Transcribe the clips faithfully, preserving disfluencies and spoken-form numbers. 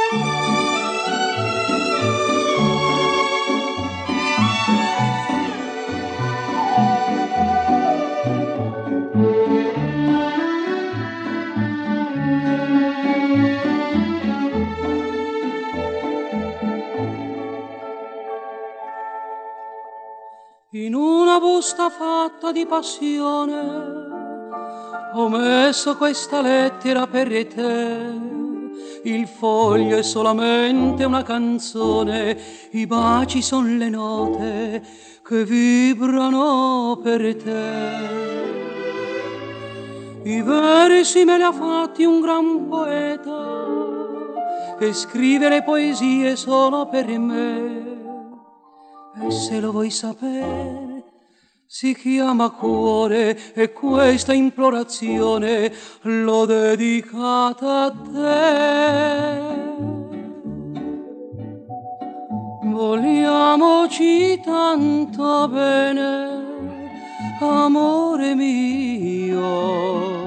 In una busta fatta di passione ho messo questa lettera per te. Il foglio è solamente una canzone, i baci son le note che vibrano per te. I versi me li ha fatti un gran poeta e scrive le poesie solo per me. E se lo vuoi sapere, si chiama cuore e questa implorazione l'ho dedicata a te. Vogliamoci tanto bene, amore mio.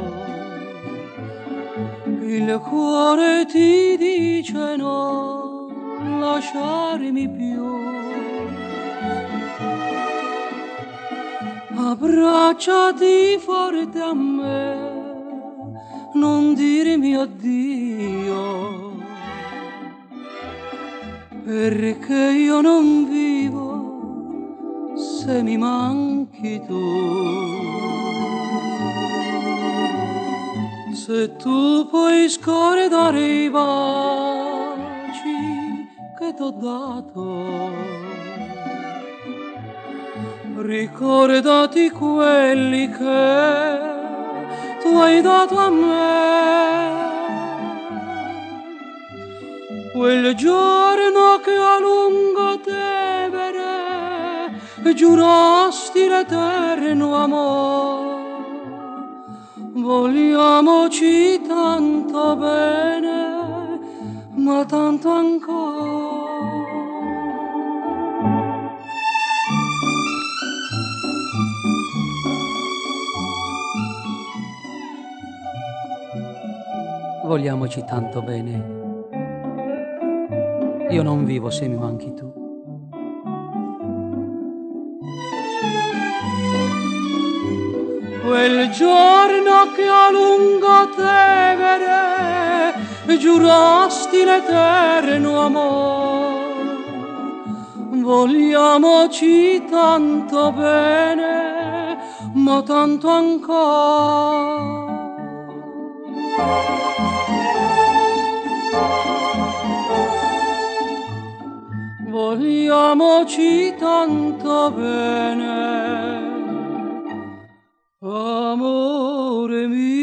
Il cuore ti dice no, lasciarmi più. Abbracciati forte a me, non dirmi addio, perché io non vivo se mi manchi tu. Se tu puoi scordare i baci che t'ho dato, ricordati quelli che tu hai dato a me. Quel giorno che a lungo Tevere giurasti l'eterno amore. Vogliamoci tanto bene, ma tanto ancora. Vogliamoci tanto bene, io non vivo se mi manchi tu. Quel giorno che a lungo Tevere giurasti l'eterno amore, vogliamoci tanto bene, ma tanto ancora. Vogliamoci tanto bene, amore mio.